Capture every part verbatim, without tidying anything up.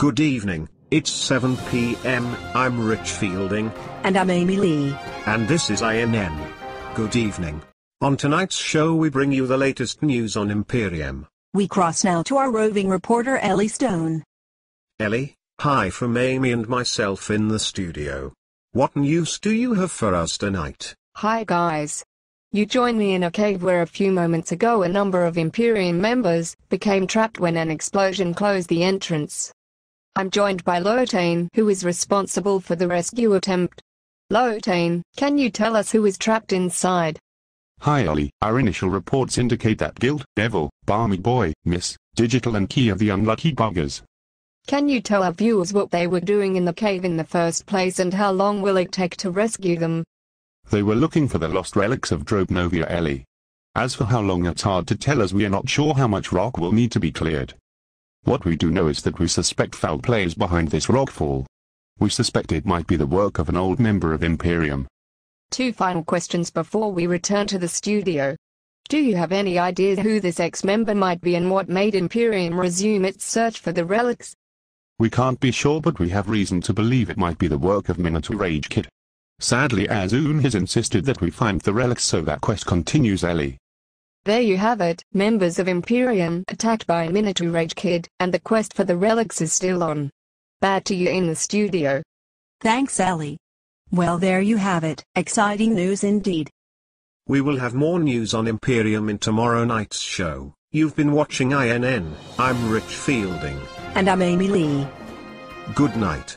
Good evening, it's seven p m, I'm Rich Fielding. And I'm Amy Lee. And this is I N N. Good evening. On tonight's show we bring you the latest news on Imperium. We cross now to our roving reporter Ellie Stone. Ellie, hi from Amy and myself in the studio. What news do you have for us tonight? Hi guys. You joined me in a cave where a few moments ago a number of Imperium members became trapped when an explosion closed the entrance. I'm joined by Lotane, who is responsible for the rescue attempt. Lotane, can you tell us who is trapped inside? Hi Ollie, our initial reports indicate that Guild, Devil, Barmy Boy, Miss, Digital and Key are the unlucky buggers. Can you tell our viewers what they were doing in the cave in the first place and how long will it take to rescue them? They were looking for the lost relics of Drobnovia Ellie. As for how long, it's hard to tell as we are not sure how much rock will need to be cleared. What we do know is that we suspect foul play is behind this rockfall. We suspect it might be the work of an old member of Imperium. Two final questions before we return to the studio. Do you have any idea who this ex-member might be and what made Imperium resume its search for the relics? We can't be sure, but we have reason to believe it might be the work of Minotaur Rage Kid. Sadly, Azun has insisted that we find the relics, so that quest continues, Ellie. There you have it, members of Imperium attacked by Minotaur Rage Kid, and the quest for the relics is still on. Back to you in the studio. Thanks, Ellie. Well, there you have it, exciting news indeed. We will have more news on Imperium in tomorrow night's show. You've been watching I N N, I'm Rich Fielding. And I'm Amy Lee. Good night.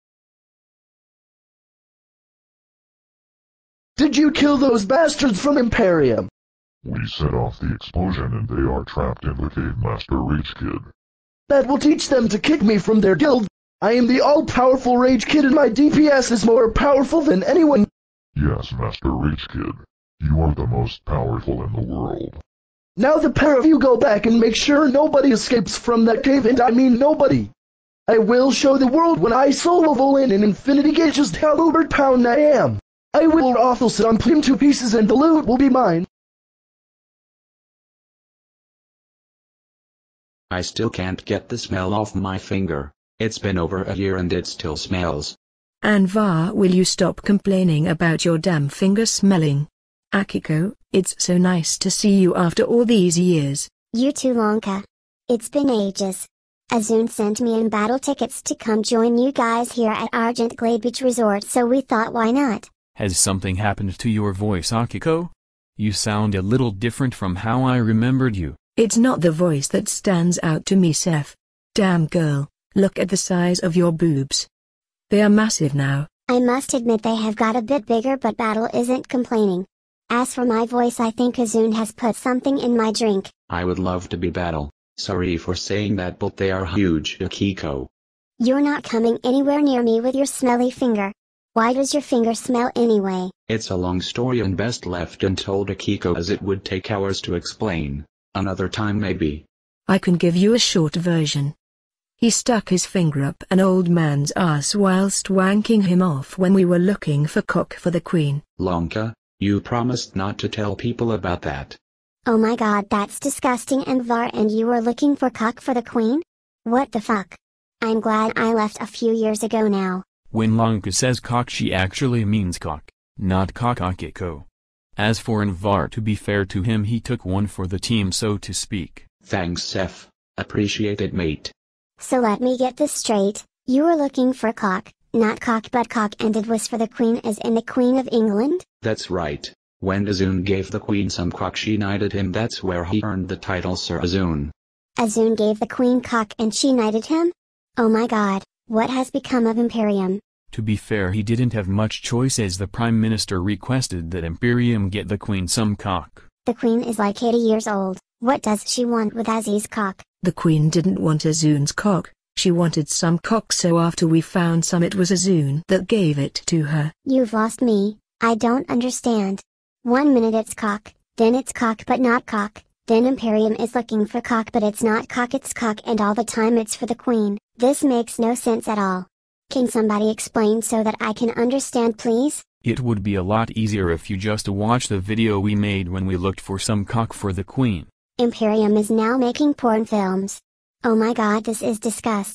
Did you kill those bastards from Imperium? We set off the explosion and they are trapped in the cave, Master Rage Kid. That will teach them to kick me from their guild. I am the all-powerful Rage Kid and my D P S is more powerful than anyone. Yes, Master Rage Kid. You are the most powerful in the world. Now the pair of you go back and make sure nobody escapes from that cave, and I mean nobody. I will show the world when I solo vol in an Infinity Gate just how uber pound I am. I will awful sit on him to pieces and the loot will be mine. I still can't get the smell off my finger. It's been over a year and it still smells. Anvar, will you stop complaining about your damn finger smelling? Akiko, it's so nice to see you after all these years. You too, Lonka. It's been ages. Azun sent me in battle tickets to come join you guys here at Argent Glade Beach Resort, so we thought why not. Has something happened to your voice, Akiko? You sound a little different from how I remembered you. It's not the voice that stands out to me, Seth. Damn girl, look at the size of your boobs. They are massive now. I must admit they have got a bit bigger, but Battle isn't complaining. As for my voice, I think Azun has put something in my drink. I would love to be Battle. Sorry for saying that, but they are huge, Akiko. You're not coming anywhere near me with your smelly finger. Why does your finger smell anyway? It's a long story and best left untold, Akiko, as it would take hours to explain. Another time maybe. I can give you a short version. He stuck his finger up an old man's ass whilst wanking him off when we were looking for cock for the queen. Lonka, you promised not to tell people about that. Oh my god, that's disgusting. Anvar, and you were looking for cock for the queen? What the fuck? I'm glad I left a few years ago now. When Lonka says cock, she actually means cock, not cock, Akiko. As for Anvar, to be fair to him, he took one for the team, so to speak. Thanks, Seth. Appreciate it, mate. So let me get this straight. You were looking for cock, not cock but cock, and it was for the queen, as in the Queen of England? That's right. When Azun gave the queen some cock, she knighted him. That's where he earned the title Sir Azun. Azun gave the queen cock and she knighted him? Oh my god, what has become of Imperium? To be fair, he didn't have much choice, as the Prime Minister requested that Imperium get the queen some cock. The queen is like eighty years old. What does she want with Aziz's cock? The queen didn't want Azun's cock, she wanted some cock, so after we found some, it was Azun that gave it to her. You've lost me. I don't understand. One minute it's cock, then it's cock but not cock, then Imperium is looking for cock but it's not cock, it's cock, and all the time it's for the queen. This makes no sense at all. Can somebody explain so that I can understand, please? It would be a lot easier if you just watch the video we made when we looked for some cock for the queen. Imperium is now making porn films. Oh my god, this is disgusting.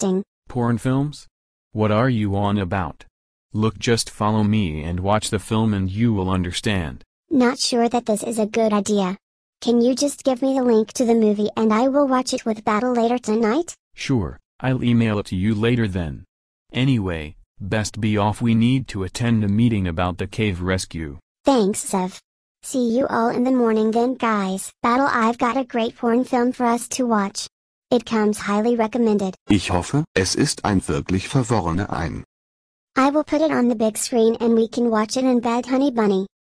Porn films? What are you on about? Look, just follow me and watch the film and you will understand. Not sure that this is a good idea. Can you just give me the link to the movie and I will watch it with Battle later tonight? Sure, I'll email it to you later then. Anyway, best be off, we need to attend a meeting about the cave rescue. Thanks, Sev. See you all in the morning then, guys. Battle, I've got a great porn film for us to watch. It comes highly recommended. Ich hoffe, es ist ein wirklich verworrene ein. I will put it on the big screen and we can watch it in bed, honey bunny.